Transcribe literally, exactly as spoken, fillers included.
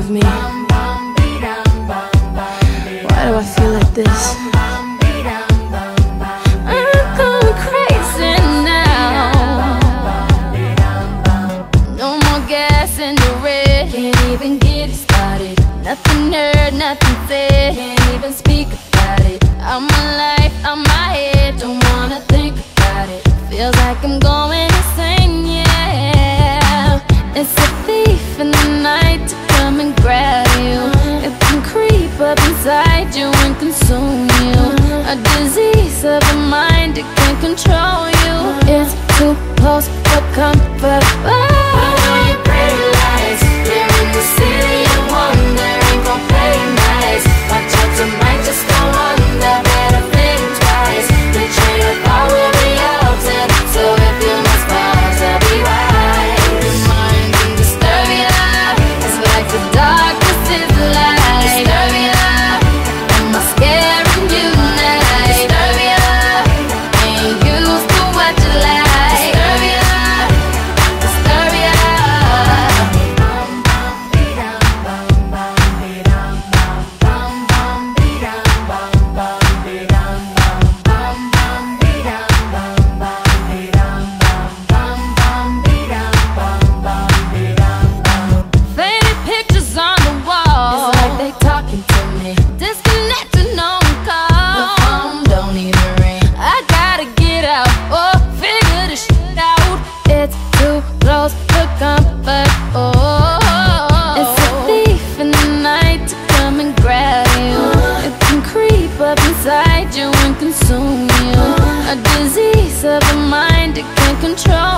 of me? Why do I feel like this? I'm going crazy now. No more gas in the red. Can't even get it started. Nothing heard, nothing said. Can't even speak about it. I'm alive, I'm my head. Don't wanna think about it. Feels like I'm going insane, yeah. It's a thief in the night to come and grab you. It can creep up inside you and consume you. A disease of the mind, it can control you. It's too close for comfort. Put on your pretty lights. You're in the city of wonder, ain't gon' play nice. Watch out, you might just go under. Better think twice. The train of thought will be altered, so if you must pause, I'll be wise. Your mind can disturb you. It's like the darkness is light. Disturb you. Am I scaring you now? Disturb you. Ain't used to what you like. Disturb you. Disturb you. Faded pictures on the wall. It's like they talking to me. Disconnected, no one call. The phone don't even ring. I gotta get out, oh, figure this shit out. It's too close for comfort, oh. It's a thief in the night to come and grab you. It can creep up inside you and consume you. A disease of the mind, it can control